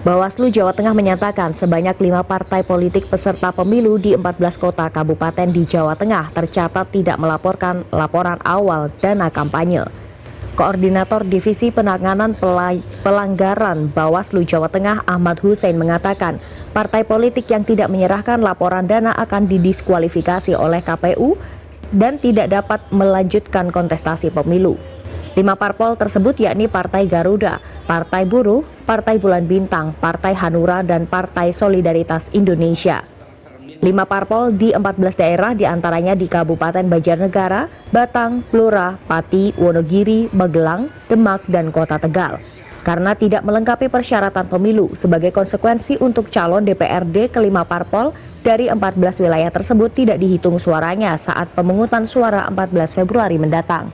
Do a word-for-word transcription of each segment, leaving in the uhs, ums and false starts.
Bawaslu Jawa Tengah menyatakan sebanyak lima partai politik peserta pemilu di empat belas kota kabupaten di Jawa Tengah tercatat tidak melaporkan laporan awal dana kampanye. Koordinator Divisi Penanganan Pelanggaran Bawaslu Jawa Tengah Ahmad Hussein mengatakan partai politik yang tidak menyerahkan laporan dana akan didiskualifikasi oleh K P U dan tidak dapat melanjutkan kontestasi pemilu. Lima parpol tersebut yakni Partai Garuda, Partai Buruh, Partai Bulan Bintang, Partai Hanura, dan Partai Solidaritas Indonesia. Lima parpol di empat belas daerah diantaranya di Kabupaten Banjarnegara, Batang, Blora, Pati, Wonogiri, Magelang, Demak, dan Kota Tegal. Karena tidak melengkapi persyaratan pemilu, sebagai konsekuensi untuk calon D P R D kelima parpol dari empat belas wilayah tersebut tidak dihitung suaranya saat pemungutan suara empat belas Februari mendatang.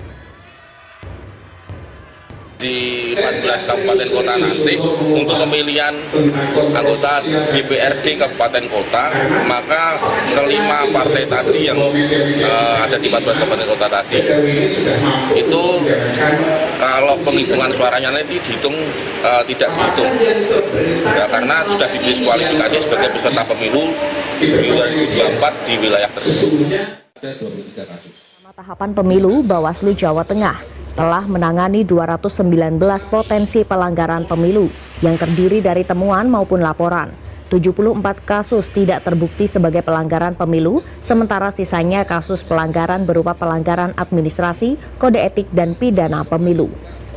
Di empat belas kabupaten kota nanti untuk pemilihan anggota D P R D kabupaten kota, maka kelima partai tadi yang uh, ada di empat belas kabupaten kota tadi itu kalau penghitungan suaranya nanti dihitung uh, tidak dihitung ya, karena sudah didiskualifikasi sebagai peserta pemilu dua ribu dua puluh empat di wilayah tersebut. Ada dua puluh tiga kasus. Tahapan pemilu, Bawaslu Jawa Tengah telah menangani dua ratus sembilan belas potensi pelanggaran pemilu yang terdiri dari temuan maupun laporan. tujuh puluh empat kasus tidak terbukti sebagai pelanggaran pemilu, sementara sisanya kasus pelanggaran berupa pelanggaran administrasi, kode etik, dan pidana pemilu.